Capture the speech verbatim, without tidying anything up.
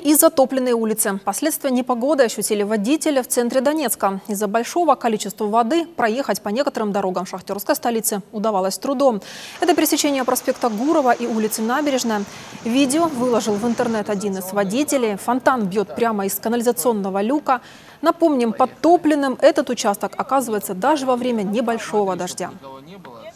и затопленные улицы. Последствия непогоды ощутили водители в центре Донецка. Из-за большого количества воды проехать по некоторым дорогам шахтерской столицы удавалось трудом. Это пересечение проспекта Гурова и улицы Набережная. Видео выложил в интернет один из водителей. Фонтан бьет прямо из канализационного люка. Напомним, подтопленным этот участок оказывается даже во время небольшого дождя.